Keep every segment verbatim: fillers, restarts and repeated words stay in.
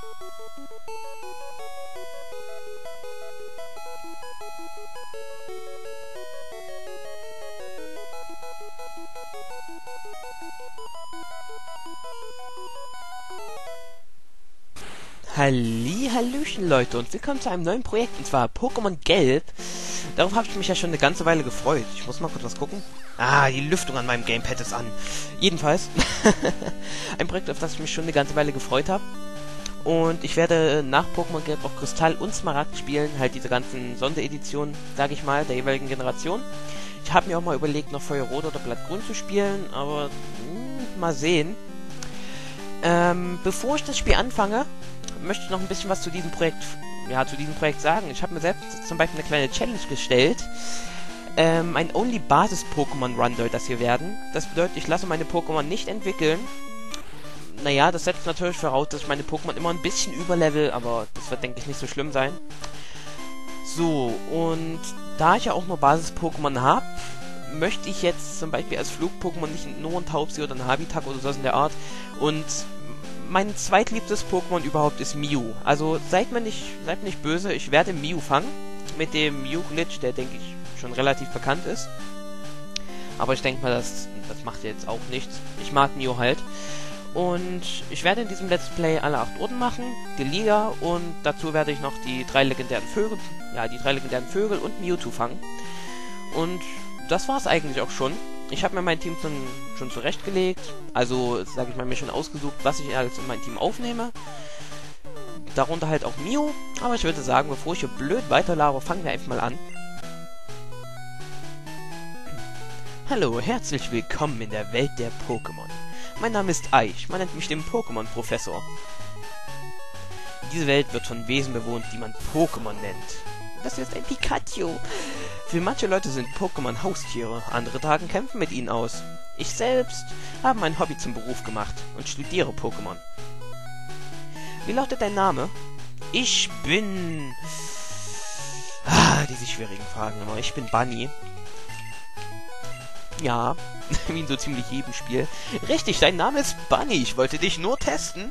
Halli, hallöchen Leute und willkommen zu einem neuen Projekt, und zwar Pokémon Gelb. Darauf habe ich mich ja schon eine ganze Weile gefreut. Ich muss mal kurz was gucken. Ah, die Lüftung an meinem Gamepad ist an. Jedenfalls, ein Projekt, auf das ich mich schon eine ganze Weile gefreut habe. Und ich werde nach Pokémon Gelb auch Kristall und Smaragd spielen, halt diese ganzen Sondereditionen, sage ich mal, der jeweiligen Generation. Ich habe mir auch mal überlegt, noch Feuerrot oder Blattgrün zu spielen, aber mh, mal sehen. Ähm, bevor ich das Spiel anfange, möchte ich noch ein bisschen was zu diesem Projekt, ja, zu diesem Projekt sagen. Ich habe mir selbst zum Beispiel eine kleine Challenge gestellt. Ähm, ein Only-Basis-Pokémon-Run soll das hier werden. Das bedeutet, ich lasse meine Pokémon nicht entwickeln. Naja, das setzt natürlich voraus, dass ich meine Pokémon immer ein bisschen überlevel, aber das wird, denke ich, nicht so schlimm sein. So, und da ich ja auch nur Basis-Pokémon habe, möchte ich jetzt zum Beispiel als Flug-Pokémon nicht nur ein Taubsi oder ein Habitak oder sowas in der Art. Und mein zweitliebstes Pokémon überhaupt ist Mew. Also seid mir nicht, seid mir nicht böse, ich werde Mew fangen. Mit dem Mew-Glitch, der, denke ich, schon relativ bekannt ist. Aber ich denke mal, das, das macht jetzt auch nichts. Ich mag Mew halt. Und ich werde in diesem Let's Play alle acht Orden machen, die Liga, und dazu werde ich noch die drei legendären Vögel, ja, die drei legendären Vögel und Mewtwo fangen. Und das war's eigentlich auch schon. Ich habe mir mein Team schon, schon zurechtgelegt, also, sage ich mal, mir schon ausgesucht, was ich alles in mein Team aufnehme. Darunter halt auch Mew, aber ich würde sagen, bevor ich hier blöd weiterlabere, fangen wir einfach mal an. Hallo, herzlich willkommen in der Welt der Pokémon. Mein Name ist Eich, man nennt mich den Pokémon-Professor. Diese Welt wird von Wesen bewohnt, die man Pokémon nennt. Das hier ist ein Pikachu. Für manche Leute sind Pokémon Haustiere, andere tragen Kämpfe mit ihnen aus. Ich selbst habe mein Hobby zum Beruf gemacht und studiere Pokémon. Wie lautet dein Name? Ich bin... Ah, diese schwierigen Fragen immer. Ich bin Bunny. Ja, wie in so ziemlich jedem Spiel. Richtig, dein Name ist Bunny. Ich wollte dich nur testen.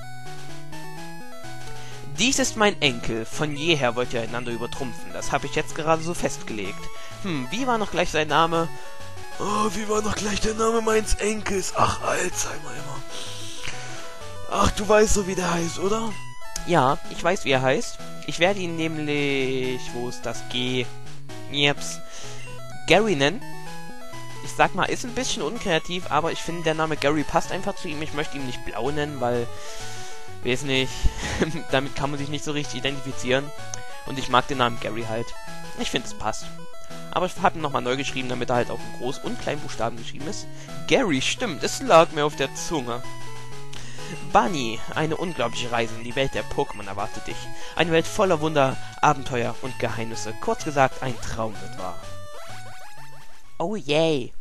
Dies ist mein Enkel. Von jeher wollt ihr einander übertrumpfen. Das habe ich jetzt gerade so festgelegt. Hm, wie war noch gleich sein Name? Oh, wie war noch gleich der Name meines Enkels? Ach, Alzheimer immer. Ach, du weißt so, wie der heißt, oder? Ja, ich weiß, wie er heißt. Ich werde ihn nämlich... Wo ist das G? Jeps. Gary nennen. Ich sag mal, ist ein bisschen unkreativ, aber ich finde, der Name Gary passt einfach zu ihm. Ich möchte ihn nicht Blau nennen, weil... Weiß nicht, damit kann man sich nicht so richtig identifizieren. Und ich mag den Namen Gary halt. Ich finde, es passt. Aber ich habe ihn nochmal neu geschrieben, damit er halt auch in Groß- und Kleinbuchstaben geschrieben ist. Gary, stimmt, es lag mir auf der Zunge. Bunny, eine unglaubliche Reise in die Welt der Pokémon erwartet dich. Eine Welt voller Wunder, Abenteuer und Geheimnisse. Kurz gesagt, ein Traum wird wahr. Oh yay.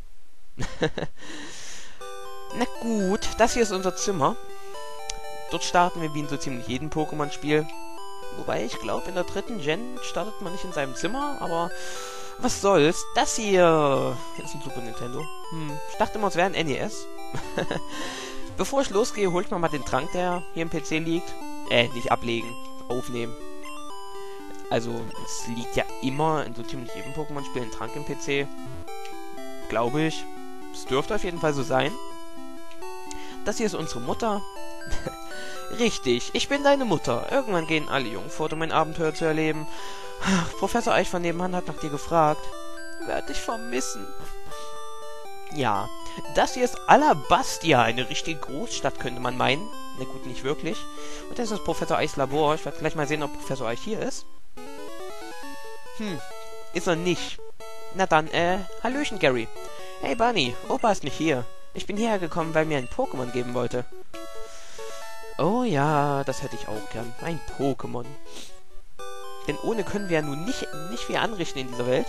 Na gut, das hier ist unser Zimmer. Dort starten wir wie in so ziemlich jedem Pokémon-Spiel. Wobei, ich glaube, in der dritten Gen startet man nicht in seinem Zimmer, aber was soll's. Das hier ist ein Super Nintendo. Hm, ich dachte immer, es wäre ein N E S. Bevor ich losgehe, holt man mal den Trank, der hier im P C liegt. Äh, nicht ablegen, aufnehmen. Also, es liegt ja immer in so ziemlich jedem Pokémon-Spiel ein Trank im P C. Glaube ich. Es dürfte auf jeden Fall so sein. Das hier ist unsere Mutter. Richtig, ich bin deine Mutter. Irgendwann gehen alle Jungen fort, um ein Abenteuer zu erleben. Professor Eich von nebenan hat nach dir gefragt. Werd dich vermissen. Ja, das hier ist Alabastia, eine richtige Großstadt, könnte man meinen. Na gut, nicht wirklich. Und das ist Professor Eichs Labor. Ich werde gleich mal sehen, ob Professor Eich hier ist. Hm, ist er nicht. Na dann, äh, Hallöchen, Gary. Hey, Bunny, Opa ist nicht hier. Ich bin hierher gekommen, weil mir ein Pokémon geben wollte. Oh ja, das hätte ich auch gern. Ein Pokémon. Denn ohne können wir ja nun nicht, nicht viel anrichten in dieser Welt.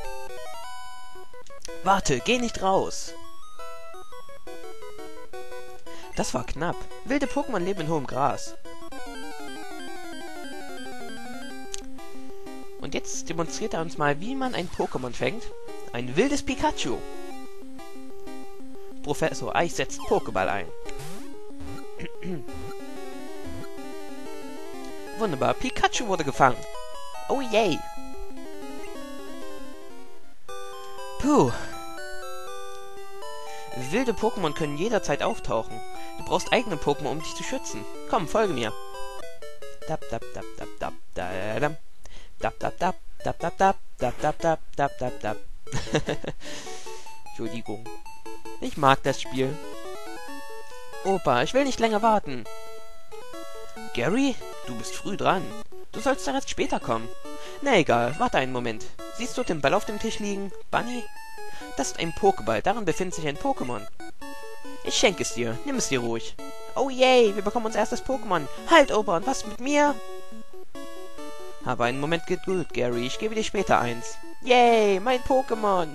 Warte, geh nicht raus. Das war knapp. Wilde Pokémon leben in hohem Gras. Und jetzt demonstriert er uns mal, wie man ein Pokémon fängt. Ein wildes Pikachu. Professor Eich setzt Pokéball ein. Wunderbar, Pikachu wurde gefangen. Oh yay. Puh. Wilde Pokémon können jederzeit auftauchen. Du brauchst eigene Pokémon, um dich zu schützen. Komm, folge mir. Dab, dab, dab, dab, dab, da, dam. Dab, dab, dab, dab, dab, dab, dab, dab, dab, dab, dab, dab. Entschuldigung. Ich mag das Spiel. Opa, ich will nicht länger warten. Gary, du bist früh dran. Du sollst da erst später kommen. Na egal, warte einen Moment. Siehst du den Ball auf dem Tisch liegen? Bunny? Das ist ein Pokéball, darin befindet sich ein Pokémon. Ich schenke es dir, nimm es dir ruhig. Oh yay, wir bekommen unser erstes Pokémon. Halt, Opa, und was mit mir? Habe einen Moment Geduld, Gary, ich gebe dir später eins. Yay, mein Pokémon.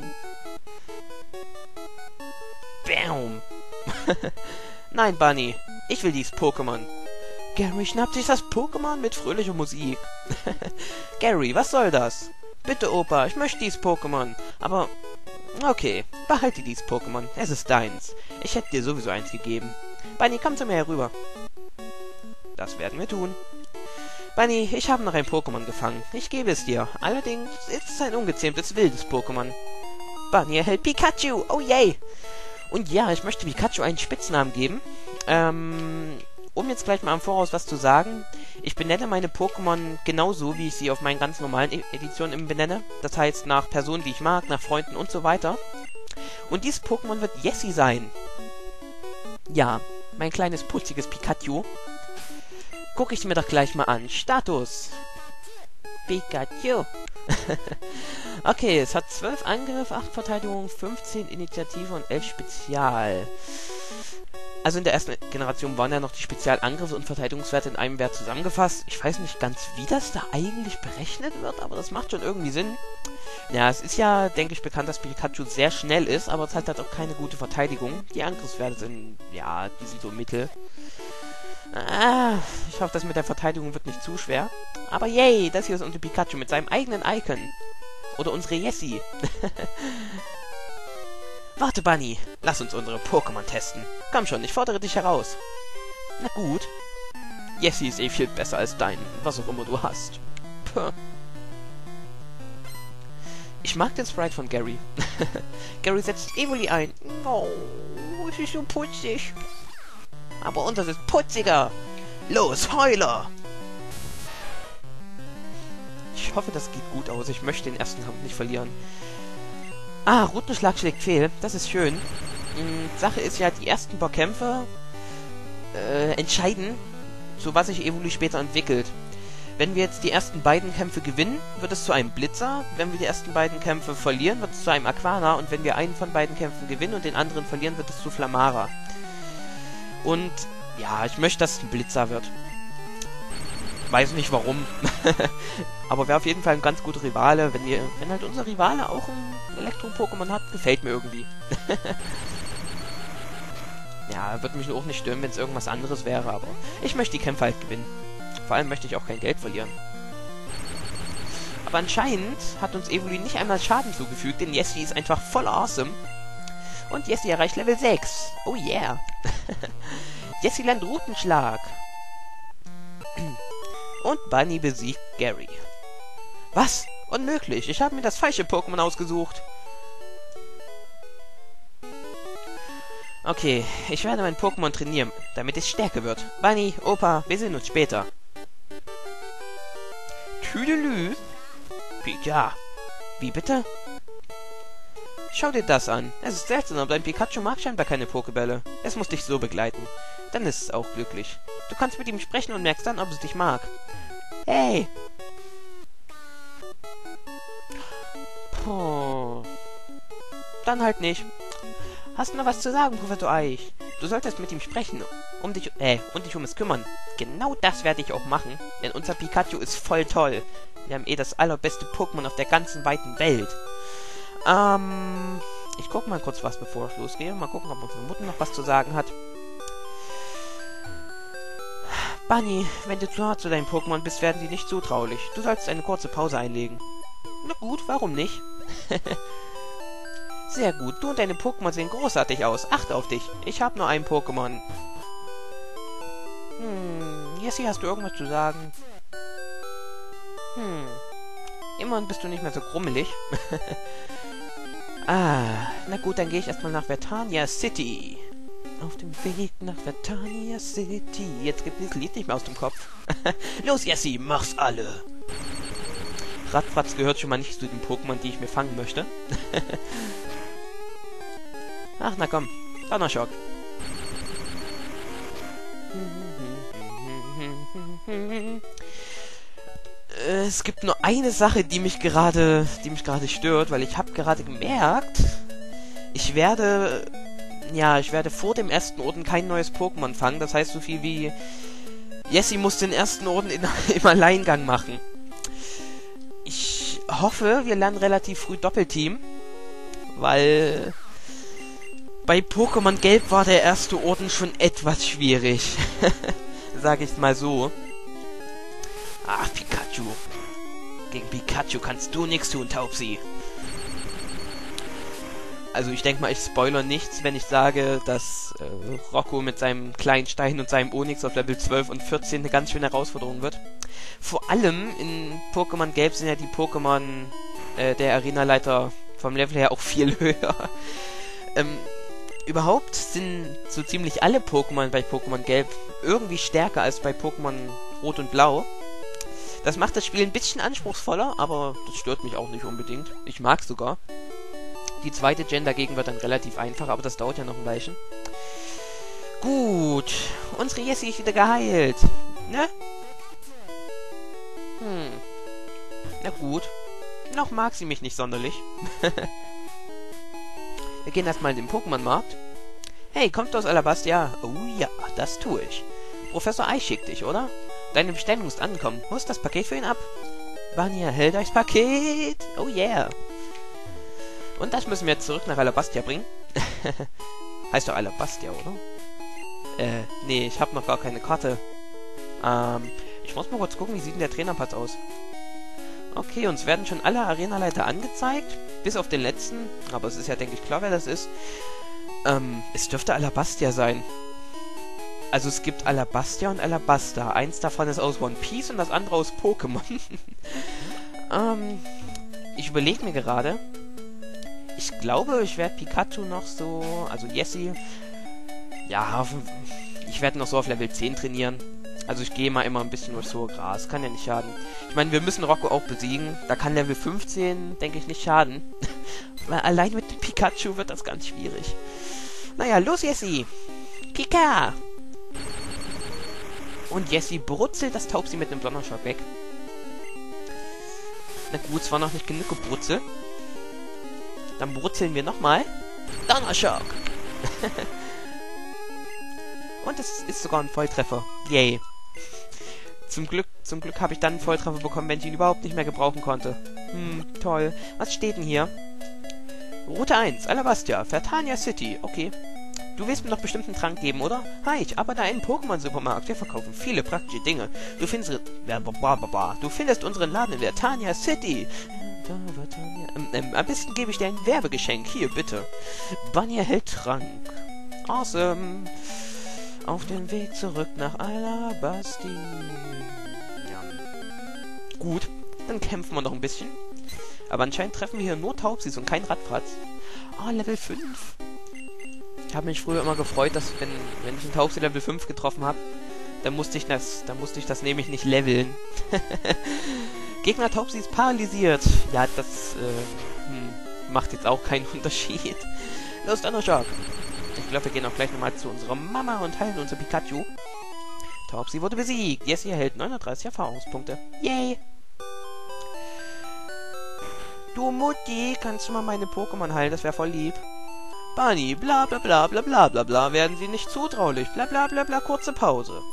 Bam. Nein, Bunny, ich will dieses Pokémon. Gary schnappt sich das Pokémon mit fröhlicher Musik. Gary, was soll das? Bitte, Opa, ich möchte dieses Pokémon. Aber, okay, behalte dieses Pokémon. Es ist deins. Ich hätte dir sowieso eins gegeben. Bunny, komm zu mir herüber. Das werden wir tun. Bunny, ich habe noch ein Pokémon gefangen. Ich gebe es dir. Allerdings ist es ein ungezähmtes, wildes Pokémon. Bunny erhält Pikachu. Oh yay. Und ja, ich möchte Pikachu einen Spitznamen geben. Ähm... Um jetzt gleich mal im Voraus was zu sagen, ich benenne meine Pokémon genauso, wie ich sie auf meinen ganz normalen e Editionen benenne. Das heißt, nach Personen, die ich mag, nach Freunden und so weiter. Und dieses Pokémon wird Jessie sein. Ja, mein kleines putziges Pikachu. Gucke ich mir doch gleich mal an. Status. Pikachu. Okay, es hat zwölf Angriff, acht Verteidigung, fünfzehn Initiative und elf Spezial. Also in der ersten Generation waren ja noch die Spezialangriffe und Verteidigungswerte in einem Wert zusammengefasst. Ich weiß nicht ganz, wie das da eigentlich berechnet wird, aber das macht schon irgendwie Sinn. Ja, es ist ja, denke ich, bekannt, dass Pikachu sehr schnell ist, aber es hat halt auch keine gute Verteidigung. Die Angriffswerte sind, ja, die sind so mittel. Ah, ich hoffe, das mit der Verteidigung wird nicht zu schwer. Aber yay, das hier ist unser Pikachu mit seinem eigenen Icon. Oder unsere Jessie. Warte, Bunny. Lass uns unsere Pokémon testen. Komm schon, ich fordere dich heraus. Na gut. Jessie ist eh viel besser als dein, was auch immer du hast. Puh. Ich mag den Sprite von Gary. Gary setzt Evoli ein. Oh, es ist so putzig. Aber unseres ist putziger. Los, Heuler! Ich hoffe, das geht gut aus. Ich möchte den ersten Kampf nicht verlieren. Ah, Routenschlag schlägt fehl. Das ist schön. Hm, Sache ist ja, die ersten paar Kämpfe äh, entscheiden, zu was sich Evoli später entwickelt. Wenn wir jetzt die ersten beiden Kämpfe gewinnen, wird es zu einem Blitzer. Wenn wir die ersten beiden Kämpfe verlieren, wird es zu einem Aquana. Und wenn wir einen von beiden Kämpfen gewinnen und den anderen verlieren, wird es zu Flamara. Und ja, ich möchte, dass es ein Blitzer wird. Weiß nicht warum. Aber wäre auf jeden Fall ein ganz guter Rivale. Wenn, wir, wenn halt unser Rivale auch ein Elektro-Pokémon hat, gefällt mir irgendwie. Ja, würde mich auch nicht stören, wenn es irgendwas anderes wäre, aber ich möchte die Kämpfe halt gewinnen. Vor allem möchte ich auch kein Geld verlieren. Aber anscheinend hat uns Evoli nicht einmal Schaden zugefügt, denn Jessie ist einfach voll awesome. Und Jessie erreicht Level sechs. Oh yeah. Jessie lernt Routenschlag. Und Bunny besiegt Gary. Was? Unmöglich. Ich habe mir das falsche Pokémon ausgesucht. Okay, ich werde mein Pokémon trainieren, damit es stärker wird. Bunny, Opa, wir sehen uns später. Tüdelü. Ja. Wie bitte? Schau dir das an. Es ist seltsam, aber dein Pikachu mag scheinbar keine Pokébälle. Es muss dich so begleiten. Dann ist es auch glücklich. Du kannst mit ihm sprechen und merkst dann, ob es dich mag. Hey! Puh. Dann halt nicht. Hast du noch was zu sagen, Professor Eich? Du solltest mit ihm sprechen, um dich, äh, und dich um es kümmern. Genau das werde ich auch machen, denn unser Pikachu ist voll toll. Wir haben eh das allerbeste Pokémon auf der ganzen weiten Welt. Ähm, ich guck mal kurz was, bevor ich losgehe. Mal gucken, ob unsere Mutter noch was zu sagen hat. Bunny, wenn du zu hart zu deinen Pokémon bist, werden sie nicht zutraulich. Du sollst eine kurze Pause einlegen. Na gut, warum nicht? Sehr gut, du und deine Pokémon sehen großartig aus. Achte auf dich. Ich habe nur ein Pokémon. Hm, Jessie, hast du irgendwas zu sagen? Hm. Immerhin bist du nicht mehr so grummelig. Ah, na gut, dann gehe ich erstmal nach Vertania City. Auf dem Weg nach Vertania City. Jetzt gibt dieses Lied nicht mehr aus dem Kopf. Los, Jessie, mach's alle. Radfratz gehört schon mal nicht zu den Pokémon, die ich mir fangen möchte. Ach, na komm. Donnerschock. Es gibt nur eine Sache, die mich gerade, die mich gerade stört, weil ich habe gerade gemerkt, ich werde, ja, ich werde vor dem ersten Orden kein neues Pokémon fangen. Das heißt so viel wie, Jessie muss den ersten Orden in, im Alleingang machen. Ich hoffe, wir lernen relativ früh Doppelteam, weil bei Pokémon Gelb war der erste Orden schon etwas schwierig. Sag ich's mal so. Ach, Pikachu. Gegen Pikachu kannst du nichts tun, Taubsi. Also ich denke mal, ich spoilere nichts, wenn ich sage, dass äh, Rocco mit seinem kleinen Stein und seinem Onix auf Level zwölf und vierzehn eine ganz schöne Herausforderung wird. Vor allem in Pokémon Gelb sind ja die Pokémon äh, der Arenaleiter vom Level her auch viel höher. ähm, überhaupt sind so ziemlich alle Pokémon bei Pokémon Gelb irgendwie stärker als bei Pokémon Rot und Blau. Das macht das Spiel ein bisschen anspruchsvoller, aber das stört mich auch nicht unbedingt. Ich mag sogar. Die zweite Gen dagegen wird dann relativ einfach, aber das dauert ja noch ein Weilchen. Gut. Unsere Jessie ist wieder geheilt. Ne? Hm. Na gut. Noch mag sie mich nicht sonderlich. Wir gehen erstmal in den Pokémon-Markt. Hey, kommst du aus Alabastia? Oh ja, das tue ich. Professor Eich schickt dich, oder? Deine Bestellung ist angekommen. Holst das Paket für ihn ab? Vania hält euch Paket. Oh yeah. Und das müssen wir jetzt zurück nach Alabastia bringen. Heißt doch Alabastia, oder? Äh, nee, ich habe noch gar keine Karte. Ähm, ich muss mal kurz gucken, wie sieht denn der Trainerpass aus? Okay, uns werden schon alle Arenaleiter angezeigt. Bis auf den letzten. Aber es ist ja, denke ich, klar, wer das ist. Ähm, es dürfte Alabastia sein. Also es gibt Alabastia und Alabasta. Eins davon ist aus One Piece und das andere aus Pokémon. ähm, ich überlege mir gerade. Ich glaube, ich werde Pikachu noch so... Also Jessie... Ja, ich werde noch so auf Level zehn trainieren. Also ich gehe mal immer ein bisschen durchs hohe Gras. Kann ja nicht schaden. Ich meine, wir müssen Rocco auch besiegen. Da kann Level fünfzehn, denke ich, nicht schaden. Weil allein mit dem Pikachu wird das ganz schwierig. Naja, los Jessie! Pika! Und Jessie brutzelt das Taubsi mit einem Donnerschock weg. Na gut, es war noch nicht genug gebrutzelt. Dann brutzeln wir nochmal. Donnerschock! Und es ist sogar ein Volltreffer. Yay. Zum Glück, zum Glück habe ich dann einen Volltreffer bekommen, wenn ich ihn überhaupt nicht mehr gebrauchen konnte. Hm, toll. Was steht denn hier? Route eins, Alabastia, Vertania City. Okay. Du willst mir noch bestimmt einen Trank geben, oder? Hi, ich arbeite in einem Pokémon-Supermarkt. Wir verkaufen viele praktische Dinge. Du findest... Du findest unseren Laden in Vertania City. Ähm, ähm, am besten gebe ich dir ein Werbegeschenk. Hier, bitte. Vania hält Trank. Awesome. Auf dem Weg zurück nach Alabastia. Ja. Gut, dann kämpfen wir noch ein bisschen. Aber anscheinend treffen wir hier nur Taubsis und kein Radfratz. Ah, oh, Level fünf. Ich habe mich früher immer gefreut, dass wenn, wenn ich einen Taubsi Level fünf getroffen habe, dann musste ich das, dann musste ich das nämlich nicht leveln. Gegner Taubsi ist paralysiert. Ja, das äh, hm, macht jetzt auch keinen Unterschied. Los, Donnerschock. Ich glaube, wir gehen auch gleich nochmal zu unserer Mama und heilen unser Pikachu. Taubsi wurde besiegt. Jessie erhält neununddreißig Erfahrungspunkte. Yay! Du Mutti, kannst du mal meine Pokémon heilen? Das wäre voll lieb. Bunny, bla bla bla bla bla bla bla, werden Sie nicht zutraulich. Bla bla bla bla, kurze Pause.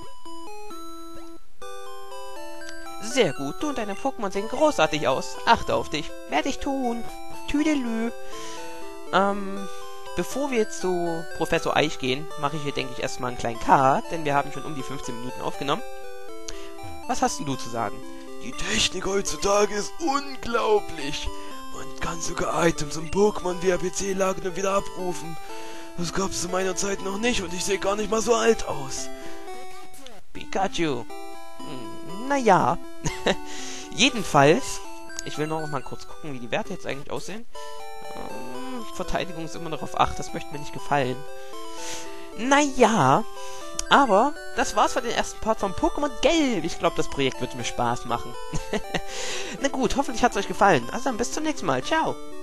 Sehr gut, du und deine Pokémon sehen großartig aus. Achte auf dich. Werde ich tun. Tüdelü. Ähm, bevor wir jetzt zu Professor Eich gehen, mache ich hier, denke ich, erstmal einen kleinen Cut, denn wir haben schon um die fünfzehn Minuten aufgenommen. Was hast denn du zu sagen? Die Technik heutzutage ist unglaublich. Man kann sogar Items und Pokémon via P C lagern und wieder abrufen. Das gab's zu meiner Zeit noch nicht und ich sehe gar nicht mal so alt aus. Pikachu. Hm, naja. Jedenfalls, ich will noch mal kurz gucken, wie die Werte jetzt eigentlich aussehen. Ähm, Verteidigung ist immer noch auf acht, das möchte mir nicht gefallen. Naja, aber das war's für den ersten Part von Pokémon Gelb. Ich glaube, das Projekt wird mir Spaß machen. Na gut, hoffentlich hat's euch gefallen. Also dann bis zum nächsten Mal. Ciao.